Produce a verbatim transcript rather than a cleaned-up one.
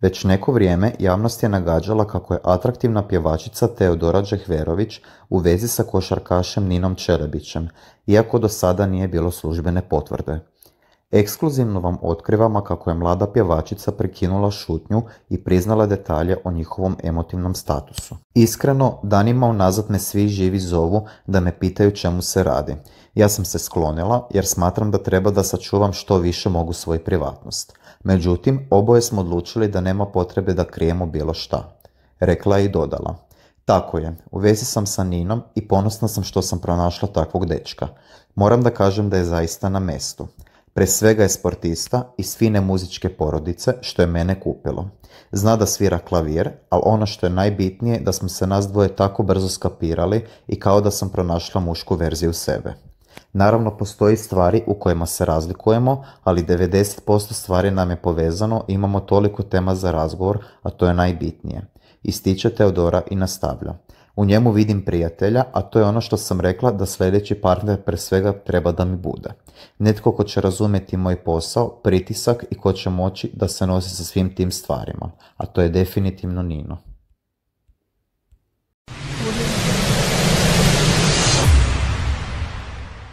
Već neko vrijeme javnost je nagađala kako je atraktivna pjevačica Teodora Đehverović u vezi sa košarkašem Ninom Čelebićem, iako do sada nije bilo službene potvrde. Ekskluzivno vam otkrivamo kako je mlada pjevačica prekinula šutnju i priznala detalje o njihovom emotivnom statusu. Iskreno, danima unazad me svi živi zovu da me pitaju čemu se radi. Ja sam se sklonila jer smatram da treba da sačuvam što više mogu svoju privatnost. Međutim, oboje smo odlučili da nema potrebe da krijemo bilo šta. Rekla je i dodala: tako je, u vezi sam sa Ninom i ponosna sam što sam pronašla takvog dečka. Moram da kažem da je zaista na mestu. Pre svega je sportista iz fine muzičke porodice, što je mene kupilo. Zna da svira klavir, ali ono što je najbitnije da smo se nas dvoje tako brzo skapirali i kao da sam pronašla mušku verziju sebe. Naravno, postoji stvari u kojima se razlikujemo, ali devedeset posto stvari nam je povezano i imamo toliko tema za razgovor, a to je najbitnije. Ističe Teodora i nastavlja: u njemu vidim prijatelja, a to je ono što sam rekla da sljedeći partner pre svega treba da mi bude. Netko ko će razumjeti moj posao, pritisak i ko će moći da se nosi sa svim tim stvarima, a to je definitivno Nino.